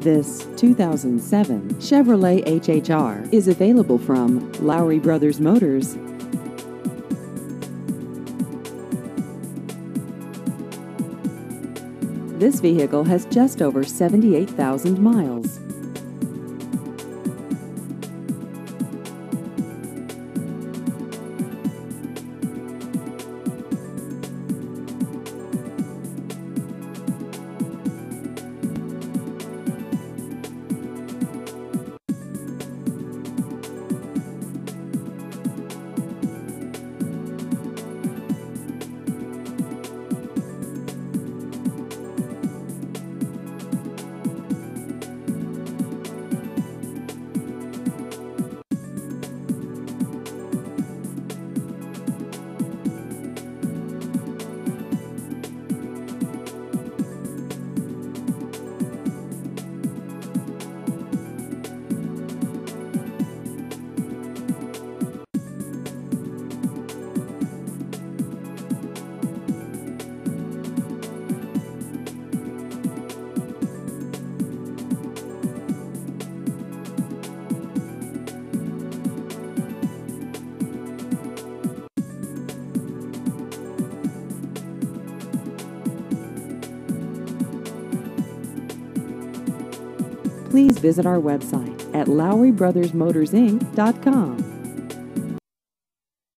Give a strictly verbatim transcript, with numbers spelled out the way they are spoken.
This two thousand seven Chevrolet H H R is available from Lowry Brothers Motors. This vehicle has just over seventy-eight thousand miles. Please visit our website at Lowry Brothers Motors Inc dot com.